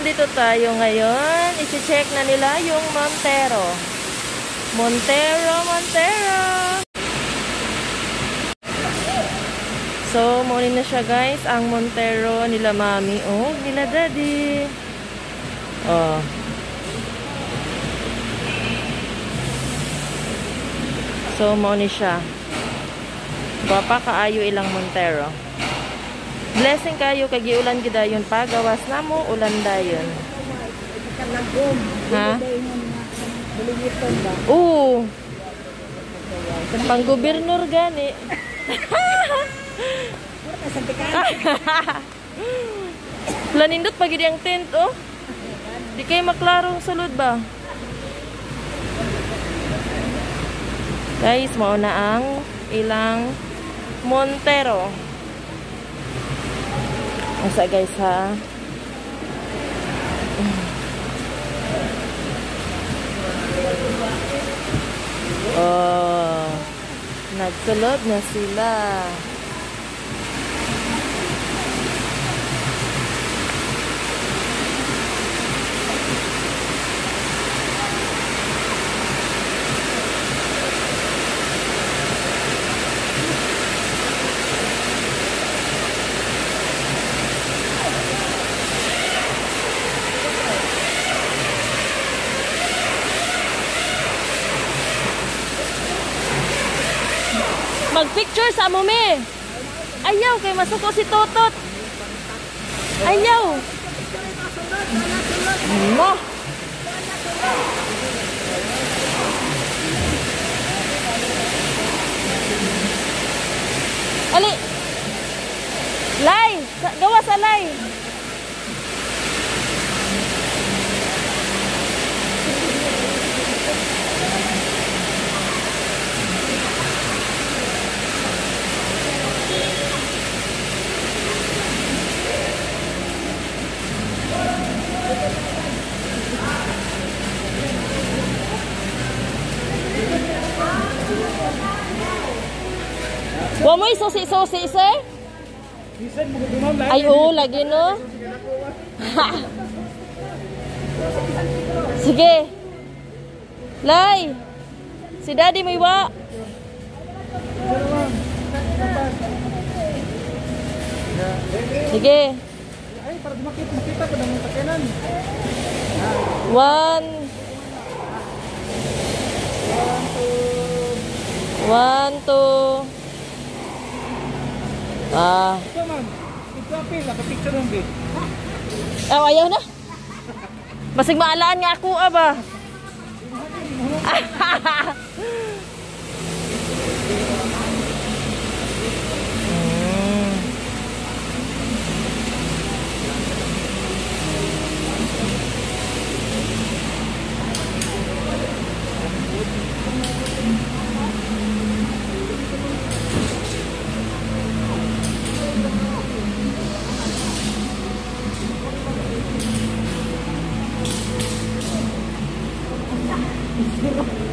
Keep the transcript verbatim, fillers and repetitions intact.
nandito tayo ngayon. I-check na nila yung Montero. Montero, Montero. So, morning na siya guys. Ang Montero nila mami. Oh, nila daddy. Oh. So, morning siya. Bapa kaayo ilang Montero. Blessing kayo kag giulan gid dayon pagawas namo ulan dayon. Ha? Oo. Pang gobernur gani. Lanindot pag gid ang tent oh. Di kay maklarong sulod ba? Guys, mao na ang ilang Montero. Asa guys ha. Oh, nagsulod na sila. Mag-picture sa mo me. Ayaw kay masuko si Totot. Ayaw. Mo. Ali. Lay, gawa sa lay. Wa mo isosi-sosi se? Ay oo, lagi no. Sige. Lay. Si Daddy may wa. Sige. Ay, para makita makita ko ng takenan. One. One, two. Ah. Ito man. Ito apil, naka-picture ng bit. Oh, ayaw na. Basig maalaan nga ako, aba. Zero.